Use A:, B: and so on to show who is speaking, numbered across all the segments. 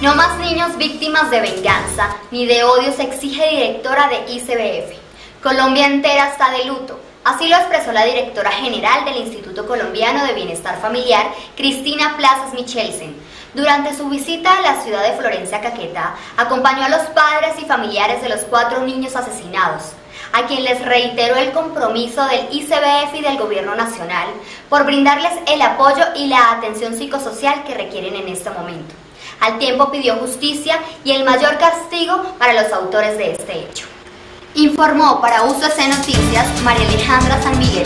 A: No más niños víctimas de venganza ni de odio, se exige directora de ICBF. Colombia entera está de luto. Así lo expresó la directora general del Instituto Colombiano de Bienestar Familiar, Cristina Plazas Michelsen. Durante su visita a la ciudad de Florencia, Caquetá, acompañó a los padres y familiares de los 4 niños asesinados, a quien les reiteró el compromiso del ICBF y del Gobierno Nacional por brindarles el apoyo y la atención psicosocial que requieren en este momento. Al tiempo pidió justicia y el mayor castigo para los autores de este hecho. Informó para UCC Noticias María Alejandra San Miguel.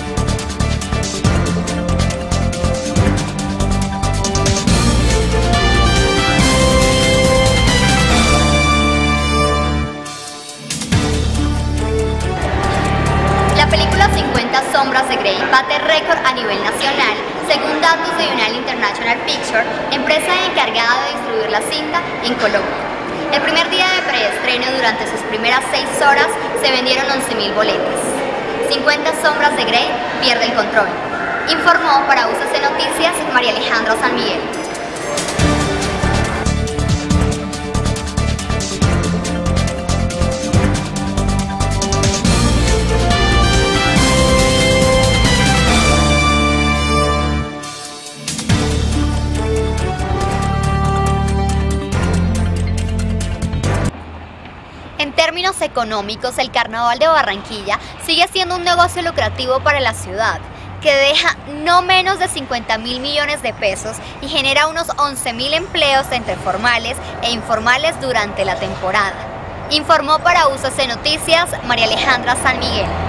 A: La película 50 Sombras de Grey bate récord a nivel nacional, según datos de United International Pictures, empresa encargada de distribuir la cinta en Colombia. El primer día de preestreno, durante sus primeras 6 horas, se vendieron 11.000 boletas. 50 Sombras de Grey pierde el control. Informó para UCC Noticias María Alejandra San Miguel. En términos económicos, el Carnaval de Barranquilla sigue siendo un negocio lucrativo para la ciudad, que deja no menos de 50.000 millones de pesos y genera unos 11.000 empleos entre formales e informales durante la temporada. Informó para UCC Noticias María Alejandra San Miguel.